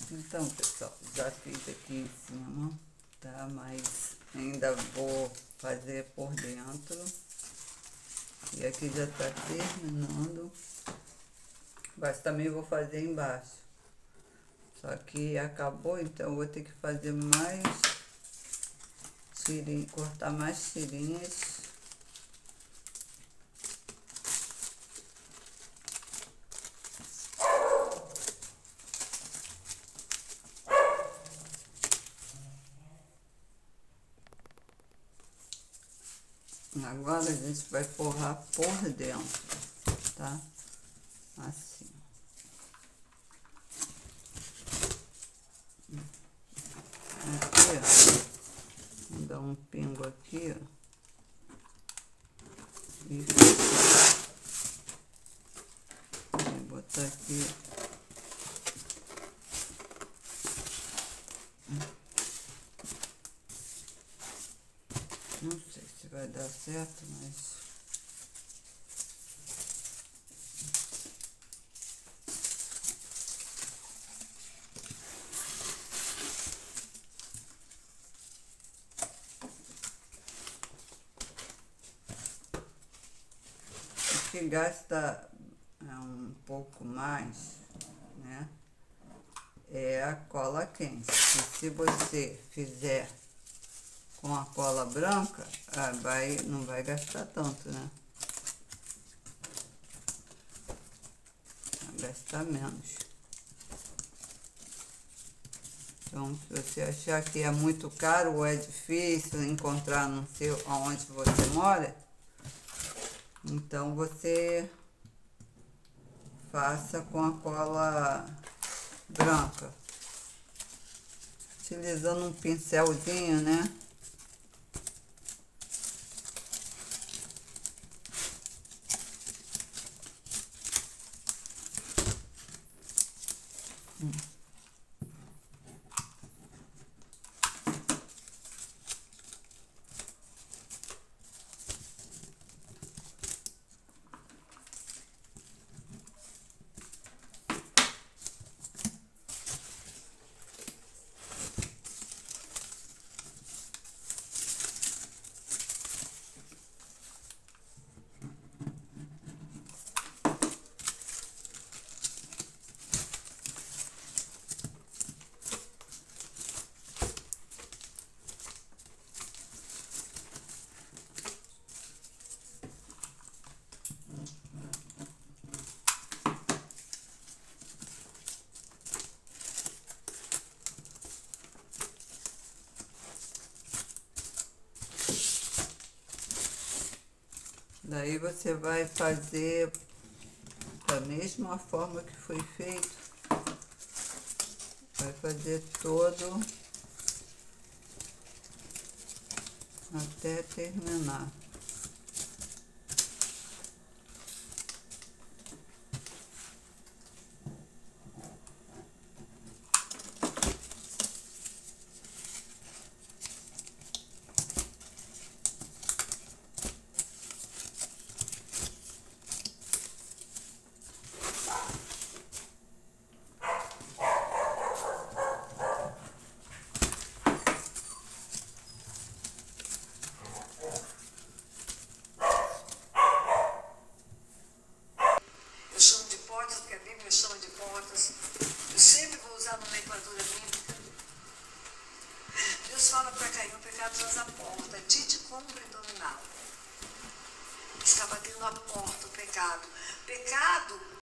Então, pessoal, já fiz aqui em cima, tá? Mas ainda vou fazer por dentro. E aqui já tá terminando. Mas também vou fazer embaixo. Só que acabou, então eu vou ter que fazer mais tirinhas, cortar mais tirinhas. Agora a gente vai forrar por dentro, tá? Assim. Aqui, ó. Vou dar um pingo aqui, ó. E vou botar aqui. Não sei se vai dar certo, mas... O que gasta um pouco mais, né? É a cola quente. E se você fizer com a cola branca, não vai gastar tanto, né? Vai gastar menos. Então, se você achar que é muito caro ou é difícil encontrar no seu, onde você mora, então você faça com a cola branca, utilizando um pincelzinho, né? Daí você vai fazer da mesma forma que foi feito. Vai fazer todo até terminar. Eu chamo de portas porque a Bíblia chama de portas. Eu sempre vou usar a nomenclatura bíblica. Deus fala para Caim, o pecado traz a porta, tite compra e dominá-lo. Está batendo a porta o pecado. Pecado